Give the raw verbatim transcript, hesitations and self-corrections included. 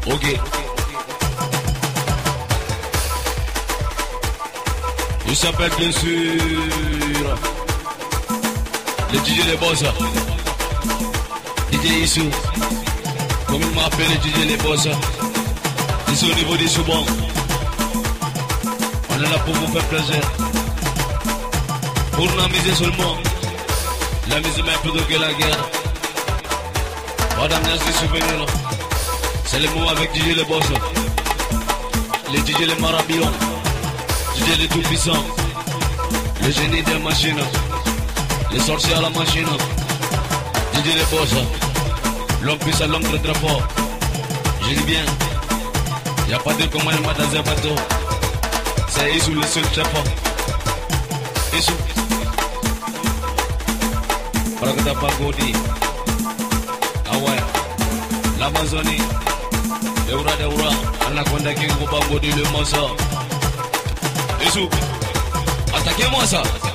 Ok. Il s'appelle bien sûr le D J Les Boss. D J Issou. Comme il m'appelle le D J Les Boss. Ici au niveau des Soubans. On est là pour vous faire plaisir. Pour nous amuser seulement. La musique est plutôt que la guerre. Madame, merci souvenir. C'est le mot avec D J Les Boss. Les D J Les Marabillons. D J Les Tout-Puissants. Le génie des machines. Les sorciers à la machine. D J Les Boss. L'homme puissant, l'homme très très fort. Je dis bien. Y'a pas de commandement dans un bateau. C'est Issou le seul chef. Issou. Parakata Pagodi. Ah ouais. L'Amazonie. Deura Deura. Anaconda King Pagodi le Mossa. Issou. Attaquez-moi ça.